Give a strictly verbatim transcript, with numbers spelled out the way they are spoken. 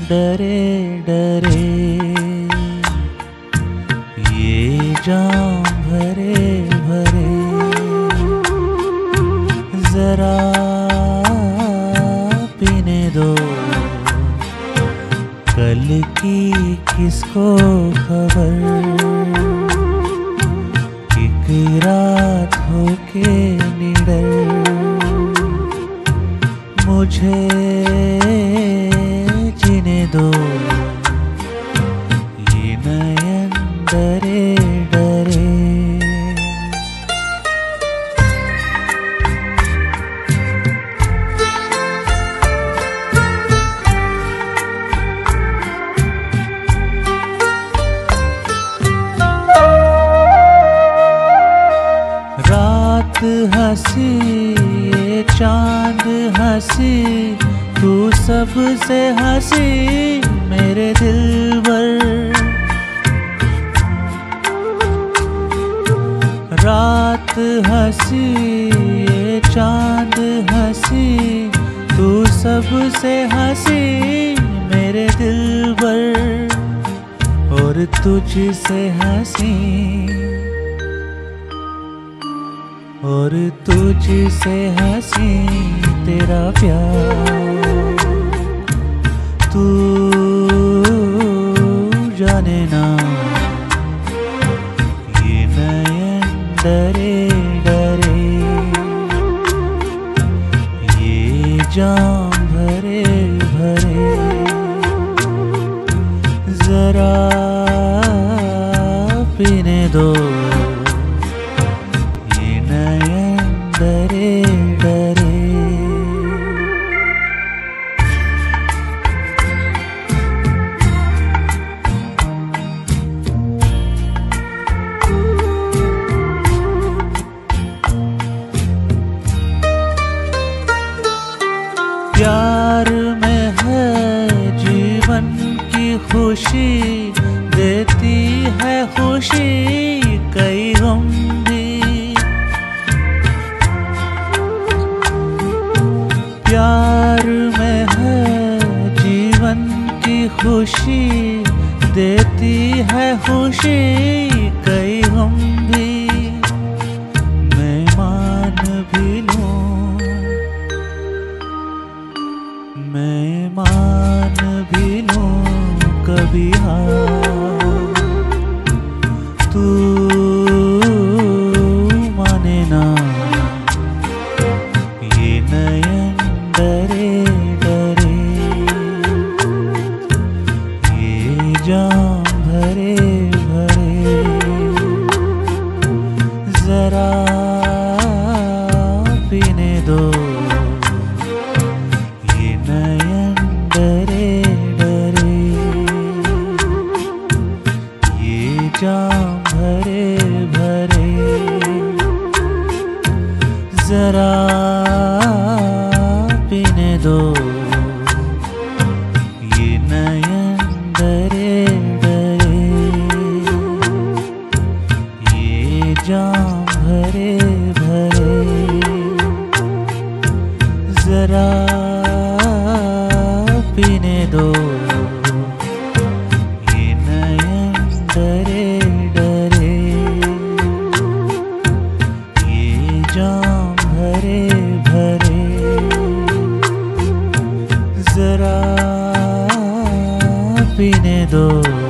डरे डरे ये जाम भरे भरे, जरा पीने दो, कल की किसको खबर, एक रात होके निडर, मुझे जीने दो, ये नयन डरे डरे। रात हंसी ये चांद हंसी, तू सबसे हंसी मेरे दिलबर। रात हंसी ये चांद हंसी, तू सबसे हंसी मेरे दिलबर, और तुझसे हंसी, और तुझसे हंसी तेरा प्यार। तू जाने ना ये नयन डरे डरे, ये जाम भरे भरे, जरा पीने दो, ये नयन डरे डरे। प्यार में है जीवन की खुशी, देती है खुशी कई गम भी। प्यार में है जीवन की खुशी, देती है खुशी कई गम भी। मैं मान भी लूं, मैं मान भी लूं कभी हार, तू माने ना ये नयन डरे डरे, ये जाम भरे भरे, जरा पीने दो, नयन डरे डरे, ये जाम भरे भरे, जरा पीने दो, ये नयन डरे डरे, ये जाम भरे भरे, जरा पीने दो, ये नयन डरे डरे, ये जाम भरे भरे, जरा पीने दो।